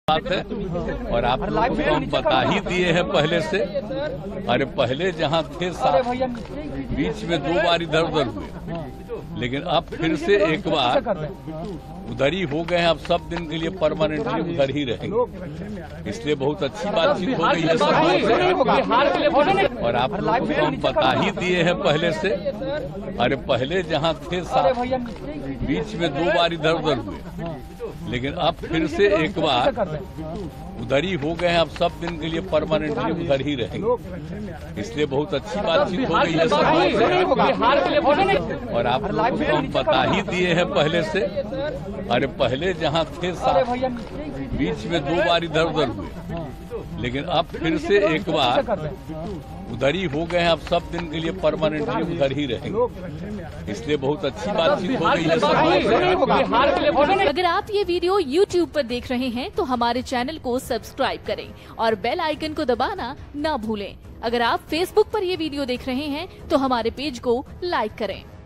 बात है और आप लोगों को हम बता ही दिए हैं पहले से। अरे पहले जहां थे साथ बीच में 2 बार इधर उधर हुए, लेकिन अब फिर से एक बार उधर ही हो गए हैं। अब सब दिन के लिए परमानेंटली उधर ही रहेंगे, इसलिए बहुत अच्छी बातचीत हो गई है सब लोग। और आप लोगों को हम बता ही दिए हैं पहले से। अरे पहले जहां थे साथ बीच में 2 बार इधर उधर हुए, लेकिन अब फिर से एक बार उधर ही हो गए हैं। अब सब दिन के लिए परमानेंटली उधर ही रहेंगे, इसलिए बहुत अच्छी बातचीत हो गई है सब लोग। और आप लोगों को हम बता ही दिए हैं पहले से। अरे पहले जहां थे साथ बीच में 2 बार इधर उधर हुए, लेकिन अब फिर से एक बार उधर ही हो गए हैं। अब सब दिन के लिए परमानेंटली उधर ही रहेंगे, इसलिए बहुत अच्छी बातचीत हो गई है सब लोग। अगर आप ये वीडियो YouTube पर देख रहे हैं तो हमारे चैनल को सब्सक्राइब करें और बेल आइकन को दबाना ना भूलें। अगर आप Facebook पर ये वीडियो देख रहे हैं तो हमारे पेज को लाइक करें।